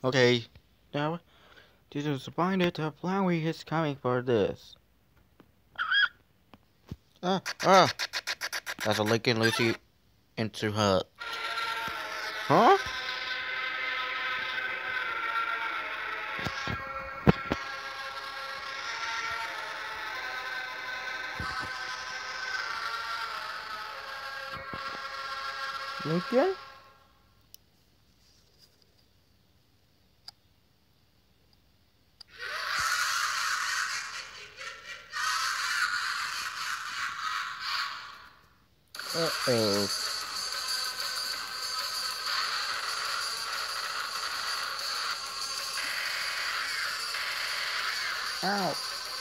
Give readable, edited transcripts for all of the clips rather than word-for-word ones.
Okay. Now, this is disappointed that flowey is coming for this. Ah, ah! That's a Lincoln Lucy into her. Huh? Lincoln? Uh-oh. Ow.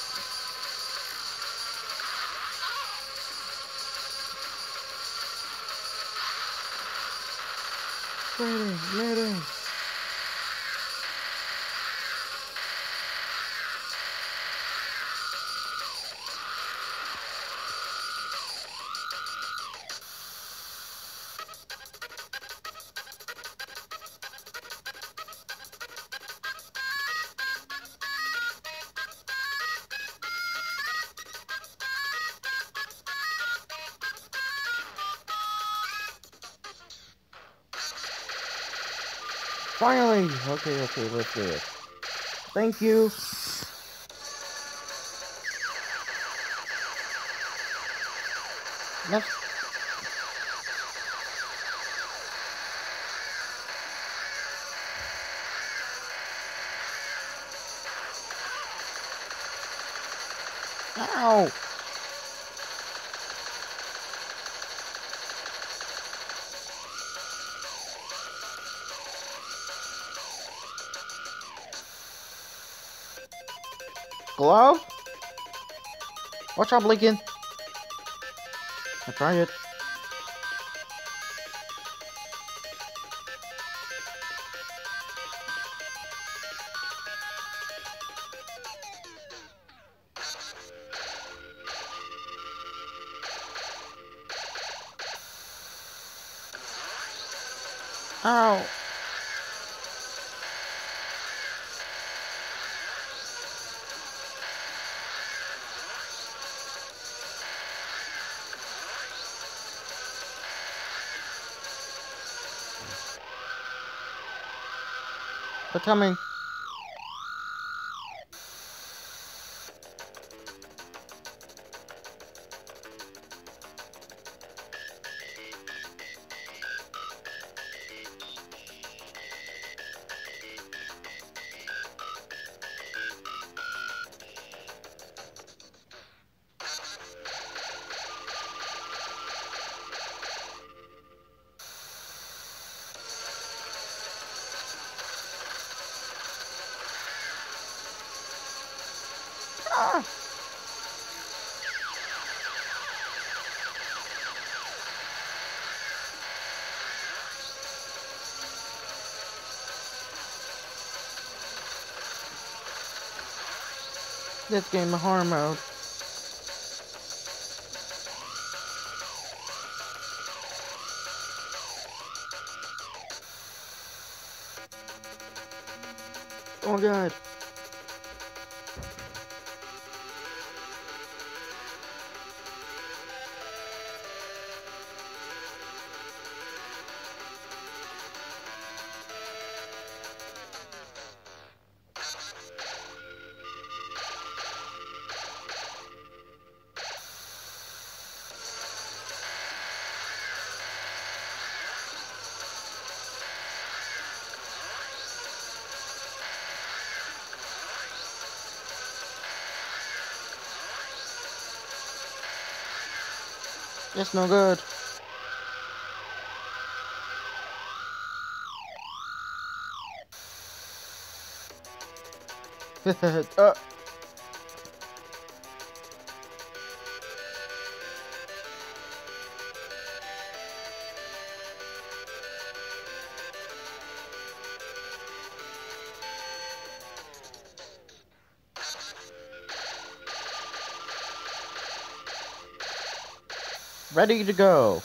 Bleeding. Finally! Okay, let's do it. Thank you. Yes. Ow! Glove? Watch out, Lincoln. I tried it. Ow! They're coming. Ah! This game of horror mode. Oh god. That's no good. uh, ready to go.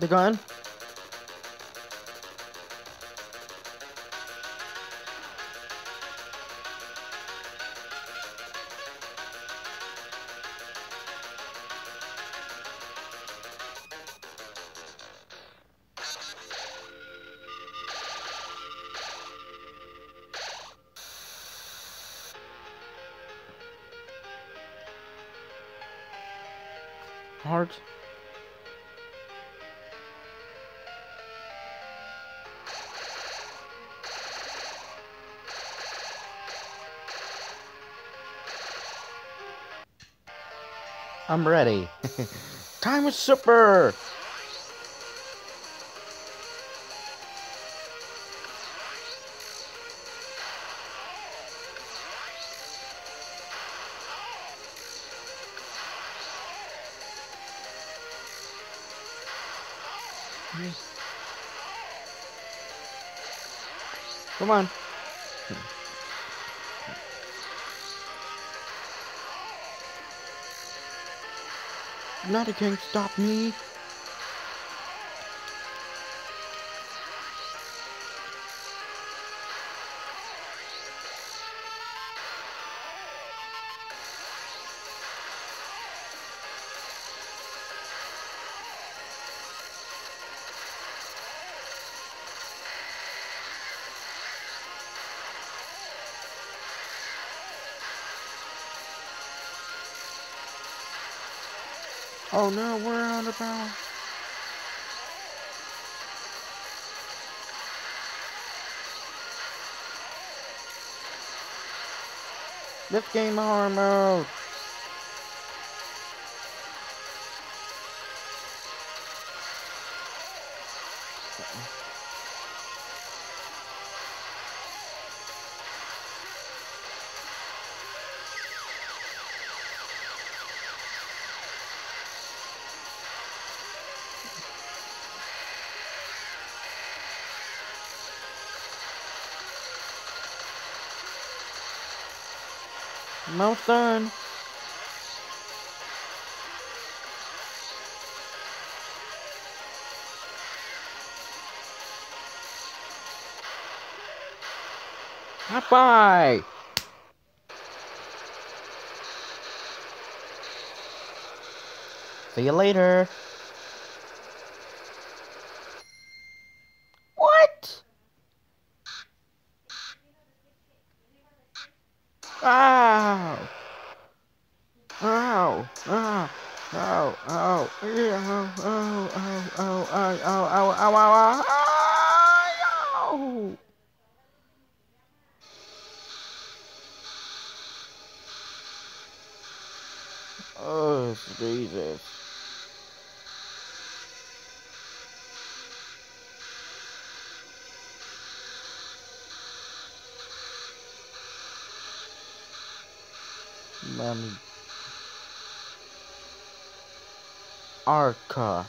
the gun. Heart. I'm ready. Time is super. Come on. Nothing can stop me. Oh no, we're out of power. This game hard mode. Almost done. Bye. See you later. What? Ow! Ow! Ah! Ow! Ow! Yeah! Ow! Ow! Ow! Ow! Ow! Ow! Ow! Ow! Ow! Oh, Jesus. Mommy. Arca.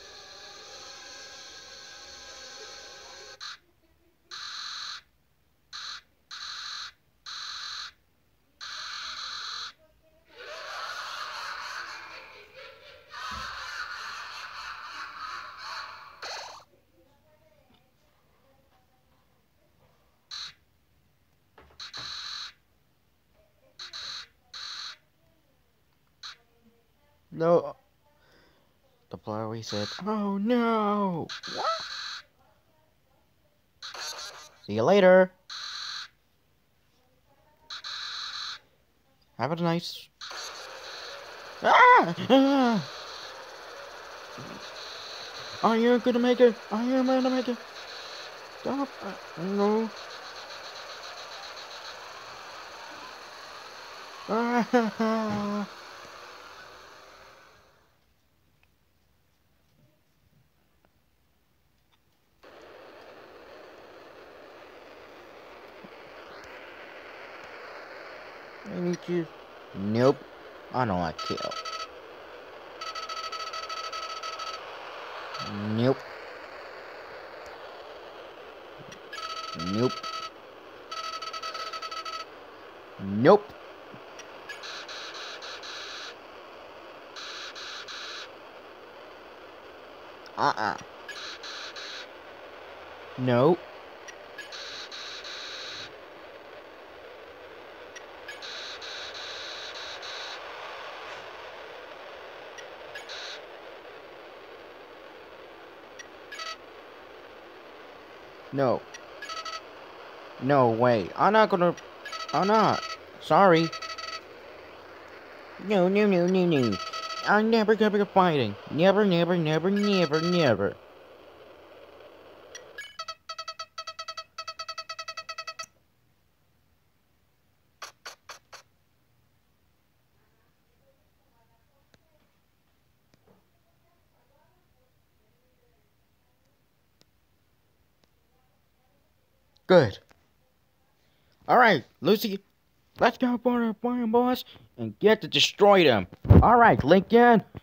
No. The flowey said, "Oh no! What? See you later. Have a nice." Ah! Ah! Are you gonna make it? Are you gonna make it? Stop! No. Ah! I need you. Nope. I don't like kill. Nope. Nope. Nope. No. No. No way. I'm not gonna... I'm not. Sorry. No, no, no, no, no. I'm never gonna be fighting. Never, never, never, never, never. Good. Alright, Lucy. Let's go for the fire boss and get to destroy them. Alright, Lincoln.